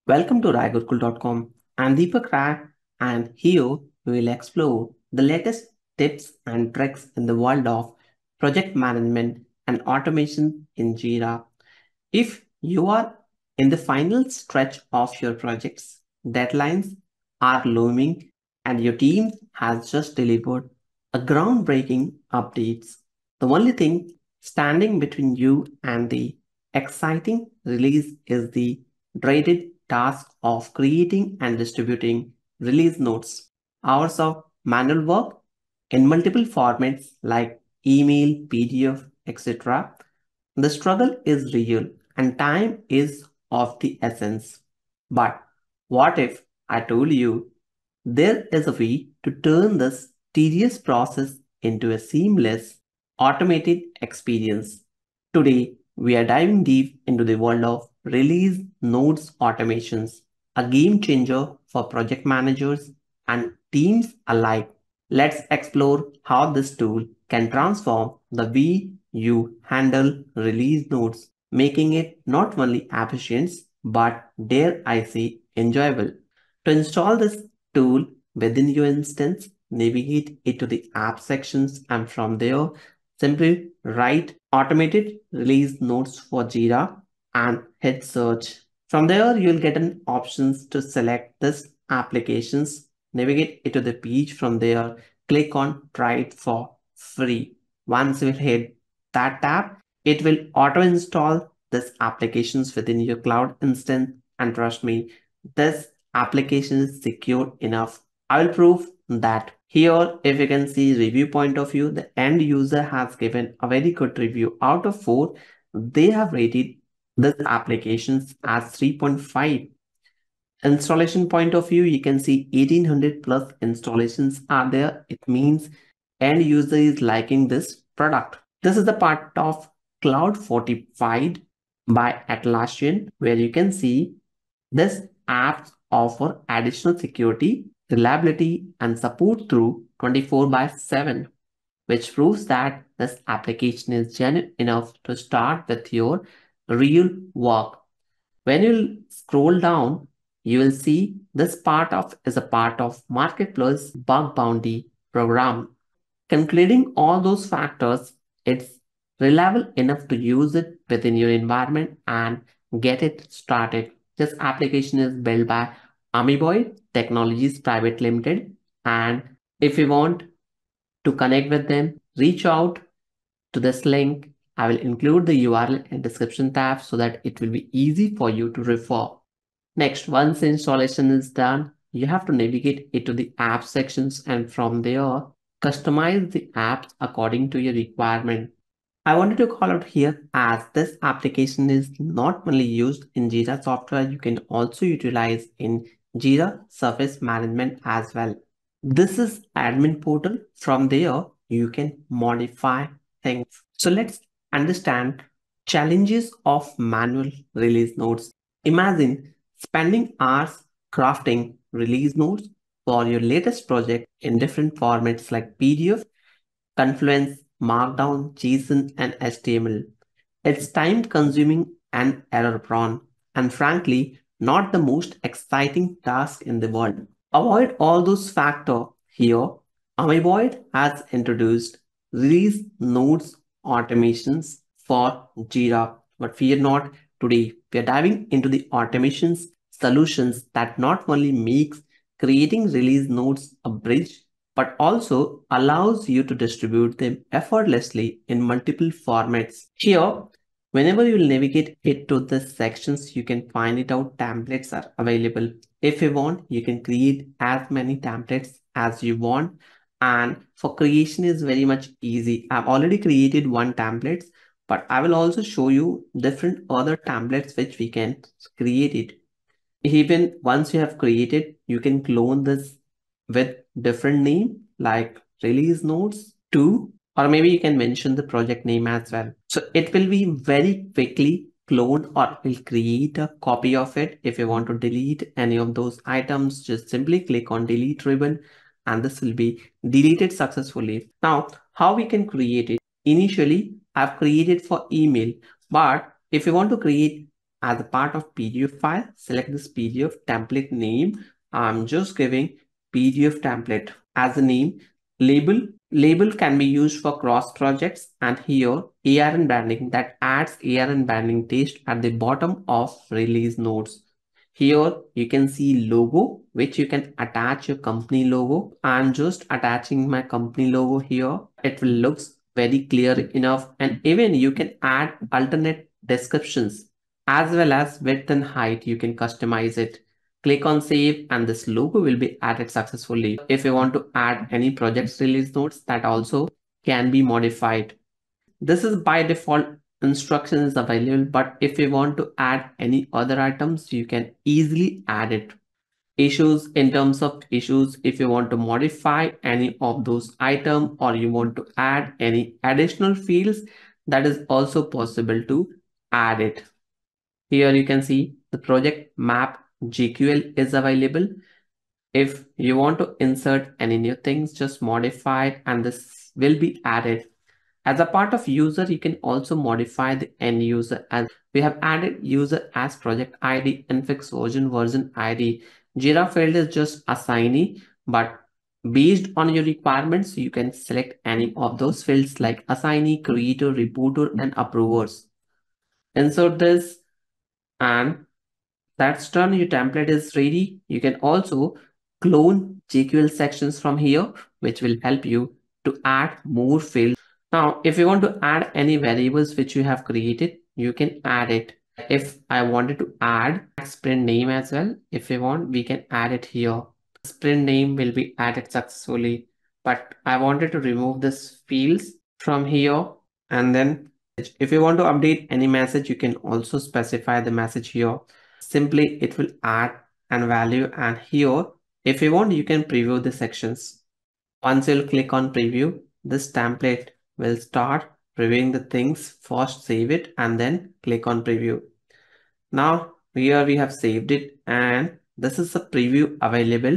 Welcome to raigurkul.com. I'm Deepak Rai, and here we will explore the latest tips and tricks in the world of project management and automation in Jira. If you are in the final stretch of your projects, deadlines are looming, and your team has just delivered a groundbreaking updates, the only thing standing between you and the exciting release is the dreaded task of creating and distributing release notes. Hours of manual work in multiple formats like email, PDF, etc. The struggle is real and time is of the essence. But what if I told you there is a way to turn this tedious process into a seamless, automated experience? Today, we are diving deep into the world of release notes automations, a game changer for project managers and teams alike. Let's explore how this tool can transform the way you handle release notes, making it not only efficient but, dare I say, enjoyable. To install this tool within your instance, navigate it to the app sections, and from there, simply write automated release notes for Jira and hit search. From there, you'll get an options to select this applications, navigate it to the page. From there, click on try it for free. Once you hit that tab, it will auto install this applications within your cloud instance, and trust me, this application is secure enough. I will prove that. Here, if you can see review point of view, the end user has given a very good review. Out of 4, they have rated this applications as 3.5. Installation point of view, you can see 1800 plus installations are there. It means end user is liking this product. This is the part of Cloud Fortified by Atlassian, where you can see this apps offer additional security, reliability, and support through 24/7, which proves that this application is genuine enough to start with your real work. When you scroll down, you will see this part of is a part of Marketplace bug bounty program. Concluding all those factors, it's reliable enough to use it within your environment and get it started. This application is built by Amiboy Technologies Private Limited, and if you want to connect with them, reach out to this link. I will include the URL in description tab so that it will be easy for you to refer. Next, once the installation is done, you have to navigate it to the app sections, and from there, customize the apps according to your requirement. I wanted to call out here as this application is not only used in Jira software, you can also utilize in Jira Service Management as well. This is admin portal. From there, you can modify things. So let's understand challenges of manual release notes. Imagine spending hours crafting release notes for your latest project in different formats like PDF, Confluence, Markdown, JSON, and HTML. It's time consuming and error prone, and frankly, not the most exciting task in the world. Avoid all those factors here. Amivoid has introduced release notes automations for Jira, but fear not. Today, we are diving into the automations solutions that not only makes creating release notes a bridge, but also allows you to distribute them effortlessly in multiple formats. Here, whenever you navigate it to the sections, you can find it out templates are available. If you want, you can create as many templates as you want. And for creation is very much easy. I've already created one template, but I will also show you different other templates which we can create it. Even once you have created, you can clone this with different name like release notes 2, or maybe you can mention the project name as well. So it will be very quickly cloned, or will create a copy of it. If you want to delete any of those items, just simply click on delete ribbon and this will be deleted successfully. Now, how we can create it? Initially, I've created for email, but if you want to create as a part of PDF file, select this PDF template name. I'm just giving PDF template as a name. Label can be used for cross projects, and here ARN branding, that adds ARN branding text at the bottom of release notes. Here you can see logo, which you can attach your company logo. I'm just attaching my company logo here. It will looks very clear enough, and even you can add alternate descriptions as well as width and height. You can customize it. Click on save and this logo will be added successfully. If you want to add any projects release notes, that also can be modified. This is by default instructions available, but if you want to add any other items, you can easily add it. Issues, in terms of issues, if you want to modify any of those items or you want to add any additional fields, that is also possible to add it. Here you can see the project map GQL is available. If you want to insert any new things, just modify it and this will be added. As a part of user, you can also modify the end user, and we have added user as project ID, infix version ID. Jira field is just assignee, but based on your requirements, you can select any of those fields like assignee, creator, reporter, and approvers. Insert this and that's done. Your template is ready. You can also clone GQL sections from here, which will help you to add more fields. Now, if you want to add any variables which you have created, you can add it. If I wanted to add sprint name as well, if you want, we can add it here. Sprint name will be added successfully, but I wanted to remove this fields from here. And then if you want to update any message, you can also specify the message here. Simply it will add an value, and here if you want you can preview the sections. Once you'll click on preview, this template will start previewing the things. First save it and then click on preview. Now here we have saved it and this is the preview available.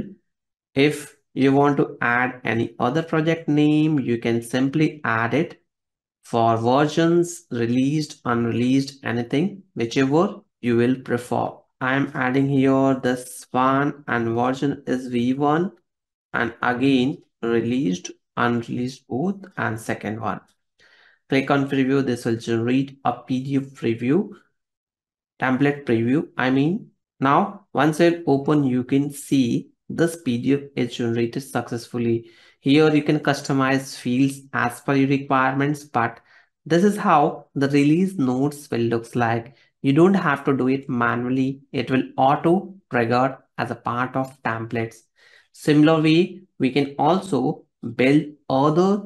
If you want to add any other project name, you can simply add it. For versions, released, unreleased, anything, whichever you will prefer. I'm adding here this one and version is V1 and again released, unreleased both and second one. Click on preview. This will generate a PDF preview, template preview. Now once it open, you can see this PDF is generated successfully. Here you can customize fields as per your requirements, but this is how the release notes will look like. You don't have to do it manually. It will auto trigger as a part of templates. Similar way, we can also build other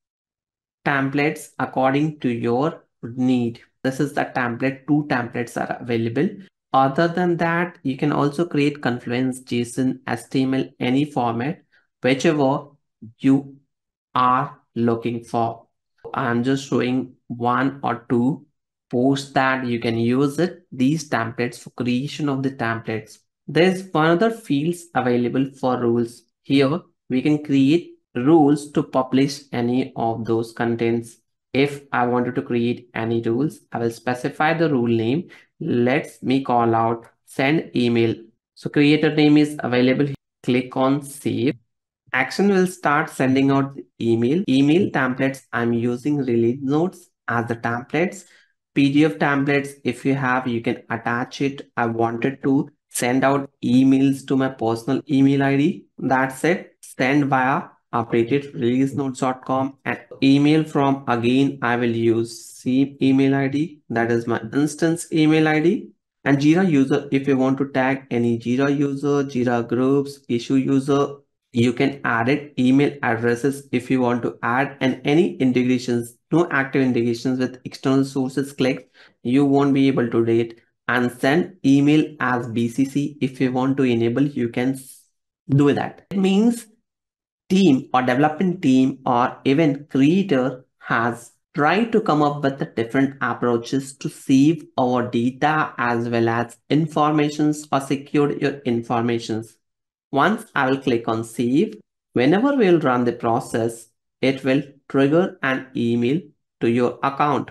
templates according to your need. This is the template. Two templates are available. Other than that, you can also create Confluence, JSON, HTML, any format, whichever you are looking for. I'm just showing one or two posts that you can use it, these templates for creation of the templates. There's one other fields available for rules. Here we can create rules to publish any of those contents. If I wanted to create any rules, I will specify the rule name. Let me call out send email. So creator name is available. Click on save. Action will start sending out the email templates. I'm using release notes as the templates. PDF templates, if you have, you can attach it. I wanted to send out emails to my personal email ID. That's it. Send via updated releasenotes.com and email from, again I will use same email ID, that is my instance email ID. And Jira user, if you want to tag any Jira user, Jira groups, issue user, you can add it. Email addresses, if you want to add, and any integrations, no active integrations with external sources click, you won't be able to do it. And send email as BCC, if you want to enable, you can do that. It means team or development team or even creator has tried to come up with the different approaches to save our data as well as informations or secure your informations. Once I will click on save, whenever we'll run the process, it will trigger an email to your account.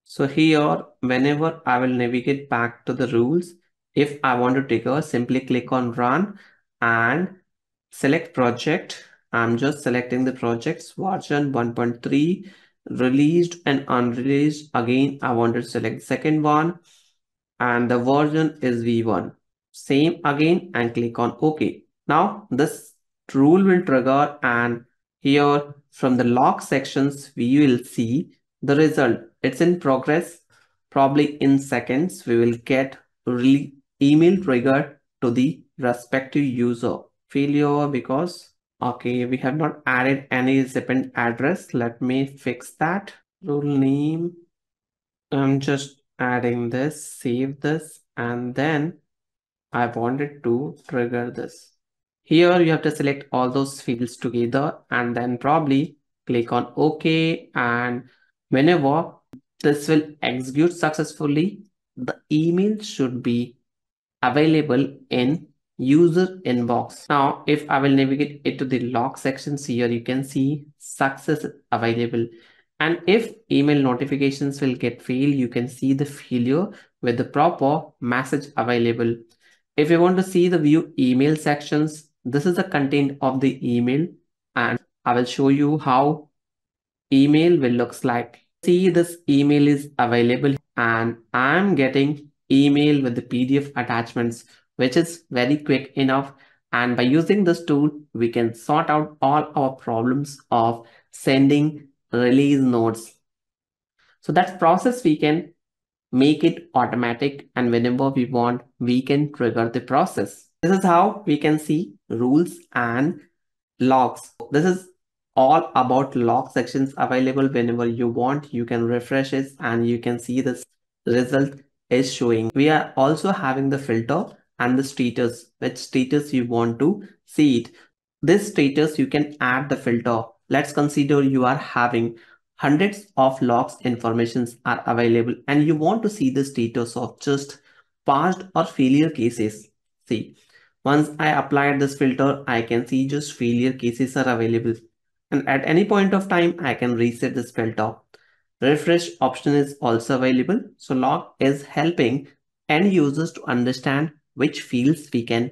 So here, whenever I will navigate back to the rules, if I want to trigger, simply click on run and select project. I'm just selecting the projects version 1.3 released and unreleased. Again, I want to select second one and the version is V1. Same again and click on OK. Now this rule will trigger and here from the log sections, we will see the result. It's in progress. Probably in seconds, we will get email trigger to the respective user. Failure because, okay, we have not added any recipient address. Let me fix that. Rule name. I'm just adding this, save this, and then I wanted to trigger this. Here you have to select all those fields together and then probably click on OK. And whenever this will execute successfully, the email should be available in user inbox. Now, if I will navigate into the log sections here, you can see success available. And if email notifications will get failed, you can see the failure with the proper message available. If you want to see the view email sections, this is the content of the email and I will show you how email will looks like. See, this email is available and I'm getting email with the PDF attachments, which is very quick enough. And by using this tool, we can sort out all our problems of sending release notes. So that process we can make it automatic, and whenever we want, we can trigger the process. This is how we can see rules and logs. This is all about log sections available. Whenever you want, you can refresh it and you can see this result is showing. We are also having the filter and the status, which status you want to see it. This status you can add the filter. Let's consider you are having hundreds of logs informations are available and you want to see the status of just past or failure cases. See, once I applied this filter, I can see just failure cases are available. And at any point of time, I can reset this filter. Refresh option is also available. So log is helping end users to understand which fields we can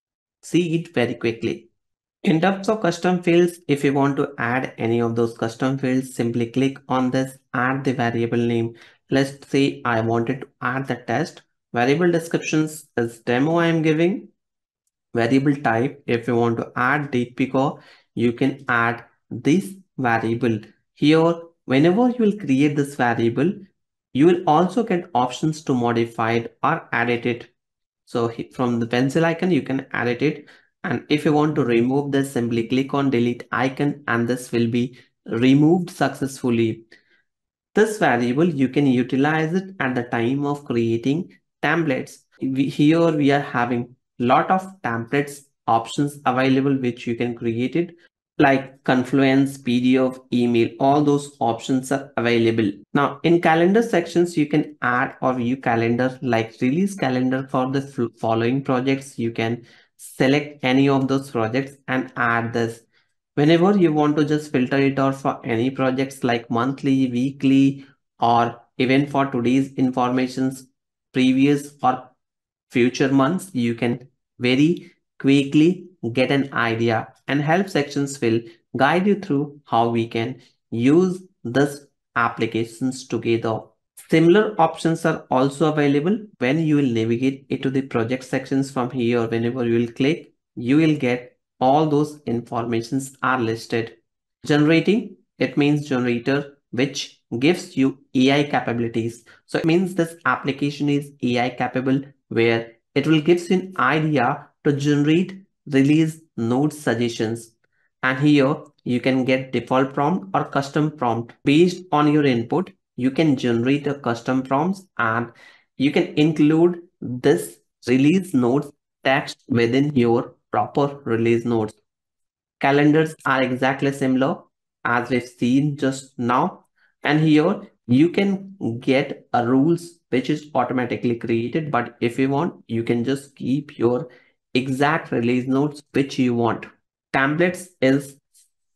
see it very quickly. In terms of custom fields, if you want to add any of those custom fields, simply click on this, add the variable name. Let's say I wanted to add the test. Variable descriptions is demo I am giving. Variable type, if you want to add date picker, you can add this variable. Here, whenever you will create this variable, you will also get options to modify it or edit it. So from the pencil icon, you can edit it. And if you want to remove this, simply click on delete icon and this will be removed successfully. This variable, you can utilize it at the time of creating templates. Here we are having lot of templates options available, which you can create it like Confluence, PDF, email, all those options are available. Now in calendar sections, you can add or view calendar like release calendar for the following projects. You can select any of those projects and add this. Whenever you want to just filter it out for any projects like monthly, weekly, or even for today's informations, previous or future months, you can very quickly get an idea, and help sections will guide you through how we can use this applications together. Similar options are also available when you will navigate into the project sections from here. Whenever you will click, you will get all those informations are listed. Generating, it means generator, which gives you AI capabilities. So it means this application is AI capable, where it will gives you an idea to generate release node suggestions. And here you can get default prompt or custom prompt. Based on your input, you can generate a custom prompts and you can include this release nodes text within your proper release nodes. Calendars are exactly similar as we've seen just now. And here you can get a rules which is automatically created. But if you want, you can just keep your exact release notes which you want. Templates is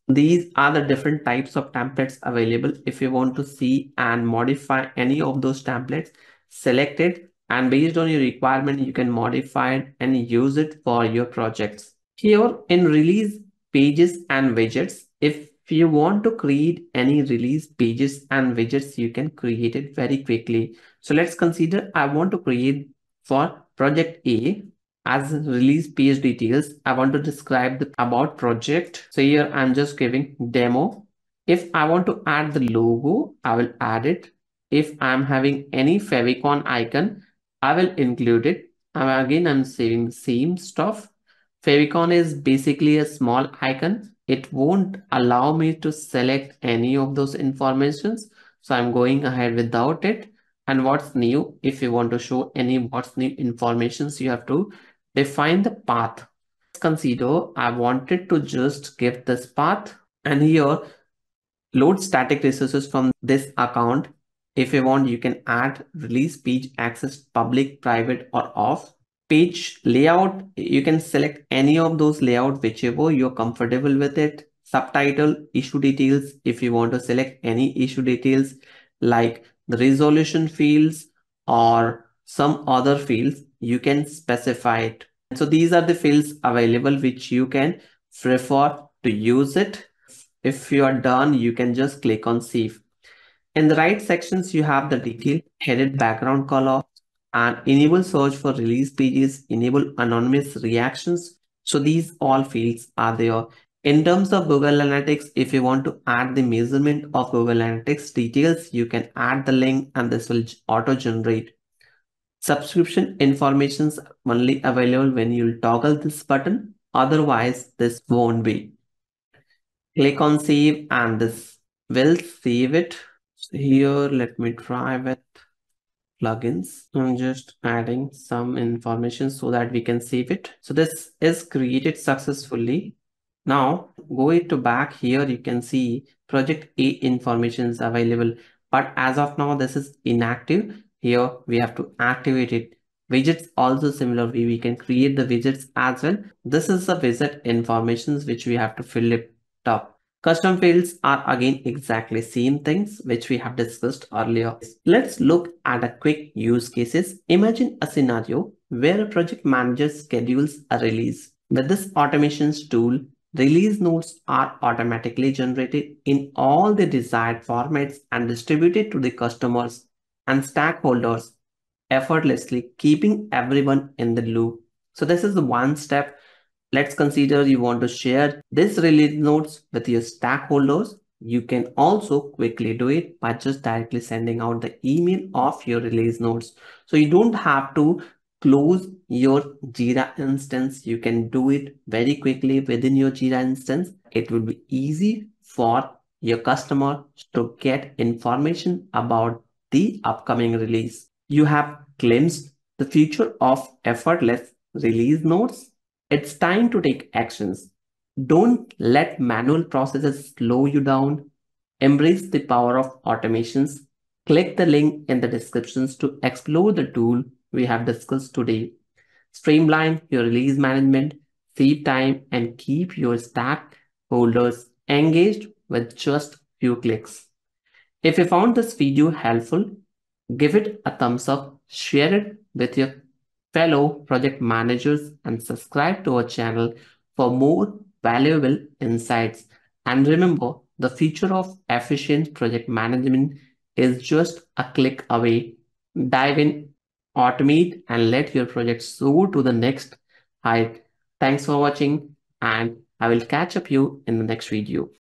These are the different types of templates available. If you want to see and modify any of those templates, select it, and based on your requirement, you can modify it and use it for your projects. Here in release pages and widgets, if you want to create any release pages and widgets, you can create it very quickly. So let's consider I want to create for project A. As release page details, I want to describe the about project. So here I'm just giving demo. If I want to add the logo, I will add it. If I'm having any favicon icon, I will include it. And again, I'm saving the same stuff. Favicon is basically a small icon. It won't allow me to select any of those informations. So I'm going ahead without it. And what's new, if you want to show any what's new informations, you have to define the path. Let's consider I wanted to just give this path, and here load static resources from this account. If you want, you can add release page access public, private, or off. Page layout, you can select any of those layout, whichever you're comfortable with it. Subtitle, issue details, if you want to select any issue details like the resolution fields or some other fields, you can specify it. So these are the fields available which you can prefer to use it. If you are done, you can just click on save. In the right sections, you have the detailed headed background color and enable search for release pages, enable anonymous reactions. So these all fields are there. In terms of Google Analytics, if you want to add the measurement of Google Analytics details, you can add the link and this will auto generate. Subscription informations only available when you toggle this button. Otherwise, this won't be. Click on save and this will save it. So here, let me try with plugins. I'm just adding some information so that we can save it. So this is created successfully. Now go it to back here. You can see project A information is available, but as of now, this is inactive. Here we have to activate it. Widgets also similar way. We can create the widgets as well. This is the widget informations which we have to fill it up. Custom fields are again exactly same things which we have discussed earlier. Let's look at a quick use cases. Imagine a scenario where a project manager schedules a release. With this automations tool, release notes are automatically generated in all the desired formats and distributed to the customers and stakeholders effortlessly, keeping everyone in the loop. So this is the one step. Let's consider you want to share this release notes with your stakeholders. You can also quickly do it by just directly sending out the email of your release notes. So you don't have to close your Jira instance. You can do it very quickly within your Jira instance. It will be easy for your customer to get information about the upcoming release. You have glimpsed the future of effortless release notes. It's time to take actions. Don't let manual processes slow you down. Embrace the power of automations. Click the link in the descriptions to explore the tool we have discussed today. Streamline your release management, save time, and keep your stakeholders engaged with just few clicks. If you found this video helpful, give it a thumbs up, share it with your fellow project managers, and subscribe to our channel for more valuable insights. And remember, the future of efficient project management is just a click away. Dive in, automate, and let your project soar to the next height. Thanks for watching, and I will catch up you in the next video.